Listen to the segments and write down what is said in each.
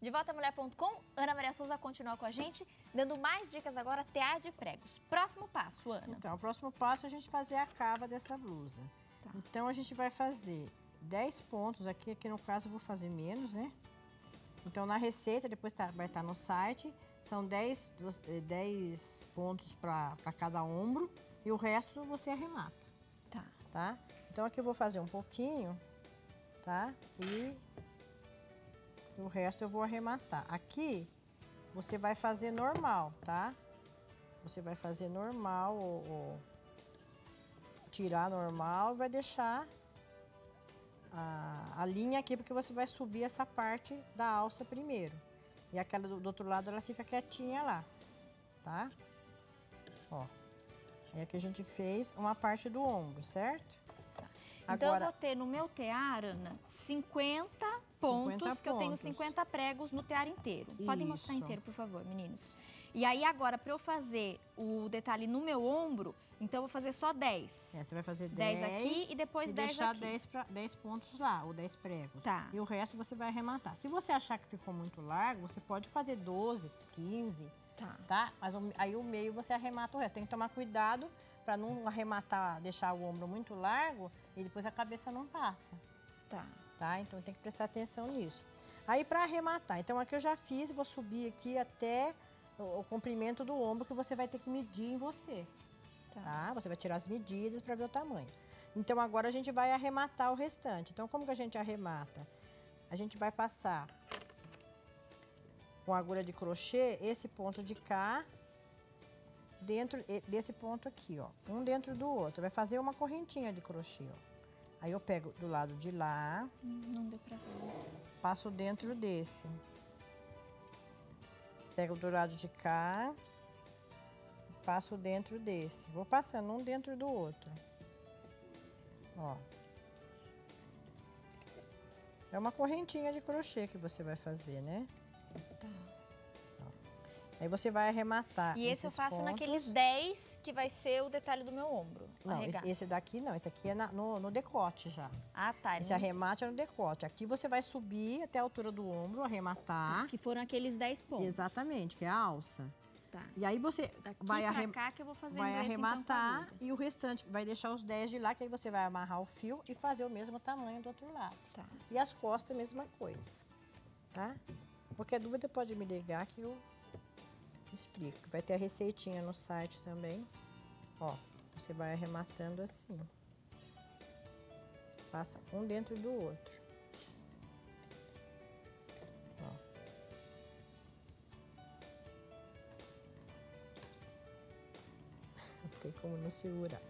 De volta à mulher.com, Ana Maria Souza continua com a gente, dando mais dicas agora, tear de pregos. Próximo passo, Ana. Então, o próximo passo é a gente fazer a cava dessa blusa. Tá. Então, a gente vai fazer 10 pontos aqui no caso eu vou fazer menos, né? Então, na receita, depois vai estar no site, são 10 pontos para cada ombro e o resto você arremata. Tá? Então, aqui eu vou fazer um pouquinho, tá? E o resto eu vou arrematar. Aqui, você vai fazer normal, tá? Você vai fazer normal, tirar normal e vai deixar a linha aqui, porque você vai subir essa parte da alça primeiro. E aquela do outro lado, ela fica quietinha lá, tá? Ó. Aí aqui a gente fez uma parte do ombro, certo? Tá. Então agora, eu vou ter no meu tear, Ana, 50 pontos, que eu tenho 50 pregos no tear inteiro. Isso. Podem mostrar inteiro, por favor, meninos. E aí agora, para eu fazer o detalhe no meu ombro, então eu vou fazer só 10. Você vai fazer 10 aqui e depois 10 deixar aqui. 10 pontos lá, ou 10 pregos. Tá. E o resto você vai arrematar. Se você achar que ficou muito largo, você pode fazer 12, 15, tá? Mas aí o meio você arremata o resto. Tem que tomar cuidado para não arrematar, deixar o ombro muito largo e depois a cabeça não passa. Tá? Então tem que prestar atenção nisso. Aí para arrematar, então aqui eu já fiz, vou subir aqui até o comprimento do ombro que você vai ter que medir em você. Tá? Você vai tirar as medidas para ver o tamanho. Então agora a gente vai arrematar o restante. Então como que a gente arremata? A gente vai passar com agulha de crochê esse ponto de cá dentro desse ponto aqui, ó. Um dentro do outro. Vai fazer uma correntinha de crochê, ó. Aí eu pego do lado de lá. Não deu pra ver. Passo dentro desse. Pego do lado de cá. Passo dentro desse. Vou passando um dentro do outro. Ó. É uma correntinha de crochê que você vai fazer, né? Tá. Aí você vai arrematar. E esse eu faço naqueles 10 que vai ser o detalhe do meu ombro. Não, esse daqui não. Esse aqui é no decote já. Ah, tá. Esse arremate é no decote. Aqui você vai subir até a altura do ombro, arrematar. Que foram aqueles 10 pontos. Exatamente, que é a alça. Tá. E aí você vai cá que eu vou fazer arrematar então, e o restante vai deixar os 10 de lá, que aí você vai amarrar o fio e fazer o mesmo tamanho do outro lado. Tá. E as costas, a mesma coisa. Tá? Qualquer dúvida pode me ligar que eu explico. Vai ter a receitinha no site também. Ó, você vai arrematando assim. Passa um dentro do outro. Ó. Não tem como não segurar.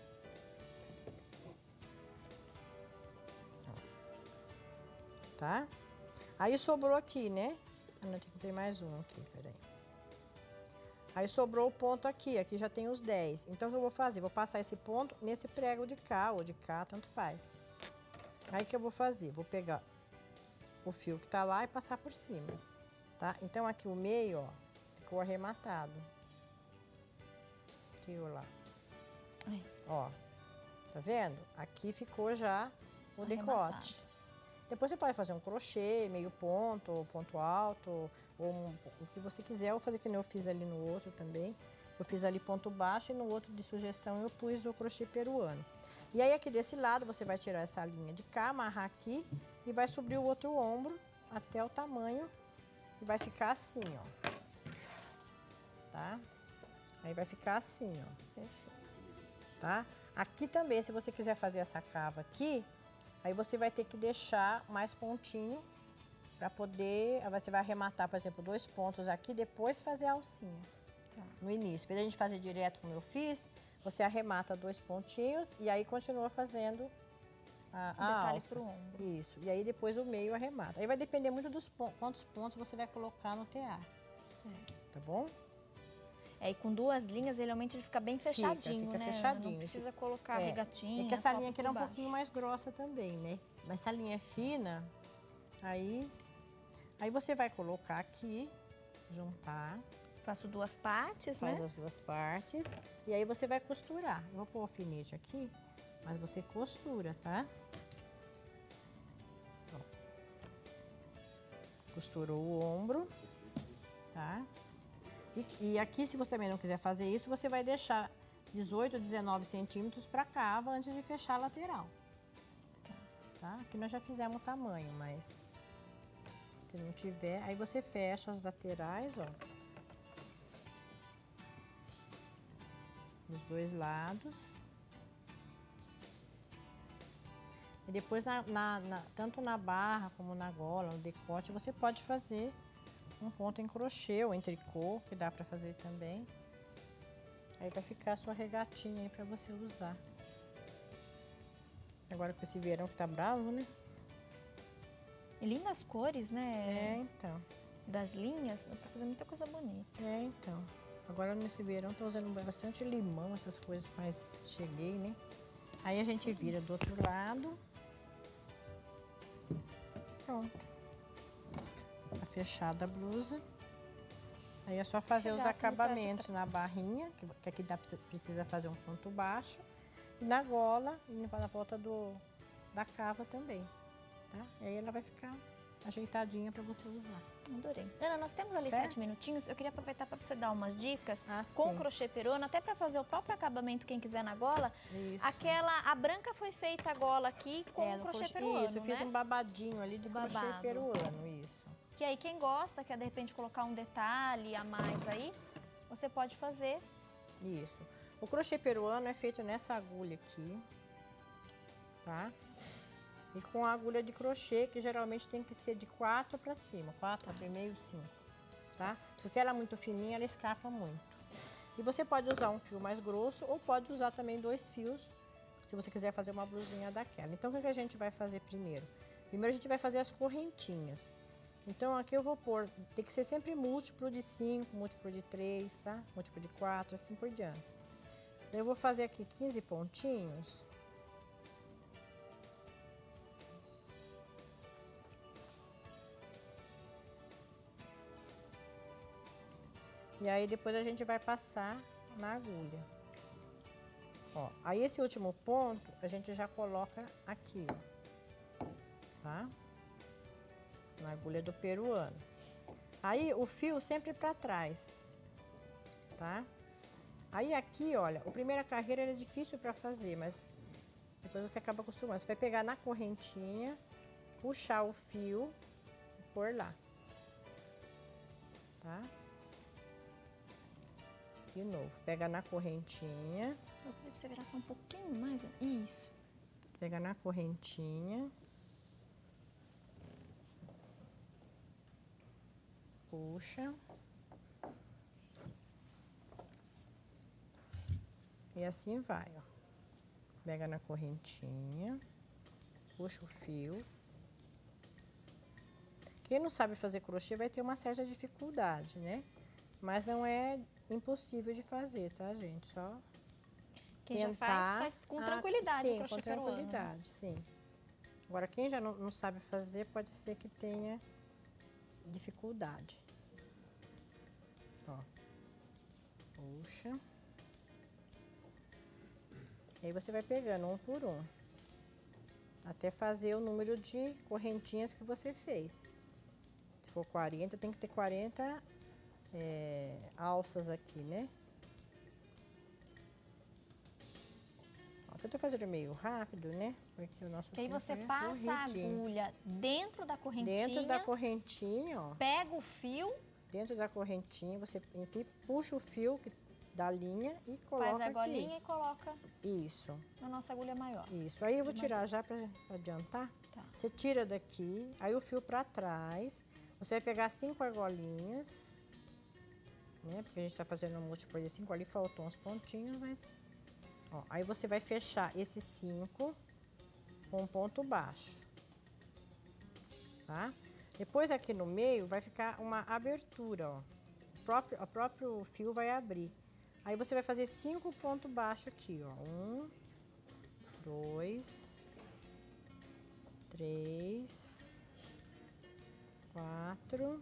Tá? Aí sobrou aqui, né? Não, tem mais um aqui, peraí. Aí sobrou o ponto aqui, aqui já tem os 10. Então, o que eu vou fazer? Vou passar esse ponto nesse prego de cá, ou de cá, tanto faz. Aí, o que eu vou fazer? Vou pegar o fio que tá lá e passar por cima, tá? Então, aqui o meio, ó, ficou arrematado. Aqui, ó lá. Ai. Ó, tá vendo? Aqui ficou já o decote. Depois você pode fazer um crochê, meio ponto, ou ponto alto, ou o que você quiser, ou fazer que nem eu fiz ali no outro também. Eu fiz ali ponto baixo e no outro de sugestão eu pus o crochê peruano. E aí aqui desse lado você vai tirar essa linha de cá, amarrar aqui e vai subir o outro ombro até o tamanho e vai ficar assim, ó. Tá? Aí vai ficar assim, ó. Perfeito. Tá? Aqui também, se você quiser fazer essa cava aqui, aí você vai ter que deixar mais pontinho para poder... Aí você vai arrematar, por exemplo, 2 pontos aqui, depois fazer a alcinha. Tá. No início. Em vez de a gente fazer direto como eu fiz, você arremata 2 pontinhos e aí continua fazendo a alça. Pro ombro. Isso. E aí depois o meio arremata. Aí vai depender muito dos quantos pontos você vai colocar no tear. Certo. Tá bom? É, e com 2 linhas, realmente ele fica bem fechadinho, fica né? fechadinho. Não precisa colocar regatinha. É que essa linha aqui é um pouquinho mais grossa também, né? Mas essa linha é fina, aí você vai colocar aqui, juntar. Faço 2 partes, né? Faz as 2 partes. E aí você vai costurar. Eu vou pôr o alfinete aqui, mas você costura, tá? Ó. costurou o ombro, tá? E aqui, se você também não quiser fazer isso, você vai deixar 18 ou 19 centímetros para cava antes de fechar a lateral. Tá? Aqui nós já fizemos o tamanho, mas se não tiver, aí você fecha as laterais, ó. Dos dois lados. E depois, tanto na barra como na gola, no decote, você pode fazer um ponto em crochê ou em tricô, que dá pra fazer também. Aí vai ficar a sua regatinha aí pra você usar. Agora com esse verão que tá bravo, né? E lindas cores, né? É, então. Das linhas, dá pra fazer muita coisa bonita. É, então. Agora nesse verão tô usando bastante limão, essas coisas, mas cheguei, né? Aí a gente vira do outro lado. Pronto. Tá fechada a blusa. Aí é só fazer os acabamentos na barrinha, que aqui precisa fazer um ponto baixo. E na gola e na volta da cava também, tá? E aí ela vai ficar ajeitadinha para você usar. Adorei. Ana, nós temos ali 7 minutinhos. Eu queria aproveitar para você dar umas dicas com crochê peruano, até para fazer o próprio acabamento, quem quiser na gola. Isso. A branca foi feita a gola aqui com crochê peruano, isso, eu fiz um babadinho ali de crochê peruano, isso. Que aí quem gosta, quer de repente colocar um detalhe a mais aí, você pode fazer. Isso. O crochê peruano é feito nessa agulha aqui, tá? E com a agulha de crochê, que geralmente tem que ser de 4 para cima, 4, 4,5, 5, tá? Porque ela é muito fininha, ela escapa muito. E você pode usar um fio mais grosso ou pode usar também 2 fios, se você quiser fazer uma blusinha daquela. Então, o que a gente vai fazer primeiro? Primeiro a gente vai fazer as correntinhas. Então, aqui eu vou pôr, tem que ser sempre múltiplo de 5, múltiplo de 3, tá? Múltiplo de 4, assim por diante. Eu vou fazer aqui 15 pontinhos. E aí depois a gente vai passar na agulha. Ó, aí esse último ponto a gente já coloca aqui, ó. Tá? Na agulha do peruano. Aí o fio sempre para trás, tá? Aí aqui, olha, a primeira carreira é difícil para fazer, mas depois você acaba acostumando. Você vai pegar na correntinha, puxar o fio e pôr lá, tá? De novo, pega na correntinha. Eu pedi pra você virar só um pouquinho mais. Isso. Pega na correntinha. Puxa. E assim vai, ó. Pega na correntinha. Puxa o fio. Quem não sabe fazer crochê vai ter uma certa dificuldade, né? Mas não é impossível de fazer, tá, gente? Só quem tentar, já faz com tranquilidade. Sim, com tranquilidade, sim. Agora, quem já não sabe fazer, pode ser que tenha dificuldade. Ó. Puxa. E aí você vai pegando um por um. Até fazer o número de correntinhas que você fez. Se for 40, tem que ter 40 alças aqui, né? Ó, eu tô fazendo meio rápido, né? Porque o nosso que aí você passa a agulha dentro da correntinha. Dentro da correntinha, ó. Pega o fio. Dentro da correntinha, você puxa o fio da linha e coloca aqui. Faz a golinha e coloca. Isso. Na nossa agulha maior. Isso. Aí eu vou tirar já para adiantar. Tá. Você tira daqui, aí o fio para trás. Você vai pegar 5 argolinhas. Né? Porque a gente tá fazendo um múltiplo de 5, ali faltam uns pontinhos, mas... Ó, aí você vai fechar esses 5 com um ponto baixo, tá? Depois aqui no meio vai ficar uma abertura, ó. O próprio fio vai abrir. Aí você vai fazer 5 pontos baixos aqui, ó. 1, 2, 3, 4...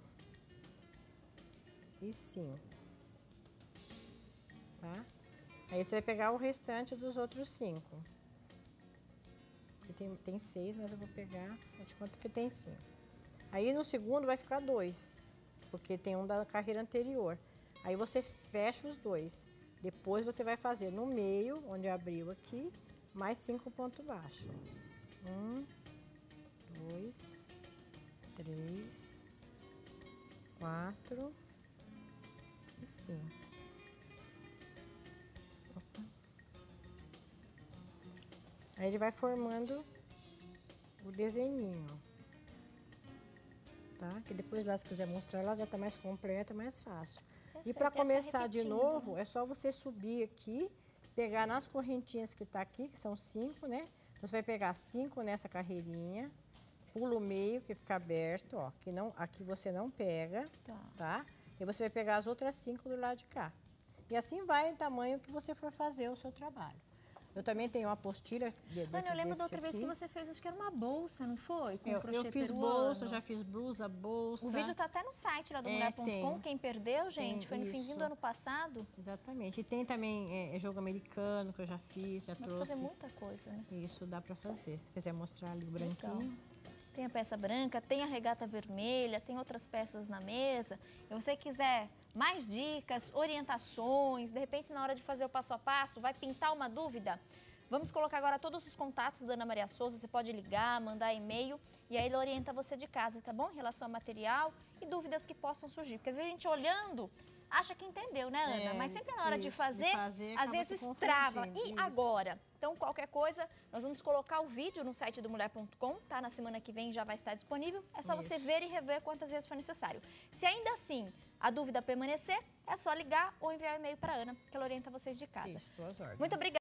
e 5, tá? Aí você vai pegar o restante dos outros 5. Tem 6, mas eu vou pegar, eu te conto que tem 5. Aí no segundo vai ficar 2, porque tem um da carreira anterior. Aí você fecha os 2. Depois você vai fazer no meio, onde abriu aqui, mais 5 pontos baixos. 1, 2, 3, 4 e 5. Aí ele vai formando o desenhinho, tá? Que depois lá, se quiser mostrar, lá já tá mais completa, mais fácil. E para começar de novo, é só você subir aqui, pegar nas correntinhas que tá aqui, que são 5, né? Você vai pegar 5 nessa carreirinha, pula o meio, que fica aberto, ó. Que não, aqui você não pega, tá? E você vai pegar as outras 5 do lado de cá. E assim vai o tamanho que você for fazer o seu trabalho. Eu também tenho uma apostila Ana, eu lembro da outra vez que você fez, acho que era uma bolsa, não foi? Com crochê eu fiz peruano. bolsa, já fiz blusa, bolsa. O vídeo tá até no site lá do mulher.com. Quem perdeu, gente, foi no finzinho do ano passado. Exatamente. E tem também jogo americano que eu já fiz, já trouxe. Dá pra fazer muita coisa, né? Isso, dá pra fazer. Se quiser mostrar ali o branquinho. Então, tem a peça branca, tem a regata vermelha, tem outras peças na mesa. E você quiser mais dicas, orientações, de repente na hora de fazer o passo a passo, vai pintar uma dúvida? Vamos colocar agora todos os contatos da Ana Maria Souza, você pode ligar, mandar e-mail e aí ele orienta você de casa, tá bom? Em relação ao material e dúvidas que possam surgir. Porque às vezes a gente olhando, acha que entendeu, né, Ana? Mas sempre na hora de fazer às vezes trava. E agora? Então, qualquer coisa, nós vamos colocar o vídeo no site do mulher.com, tá? Na semana que vem já vai estar disponível. É só você ver e rever quantas vezes for necessário. Se ainda assim a dúvida permanecer, é só ligar ou enviar um e-mail para a Ana, que ela orienta vocês de casa. Isso, tuas ordens. Muito obrigada.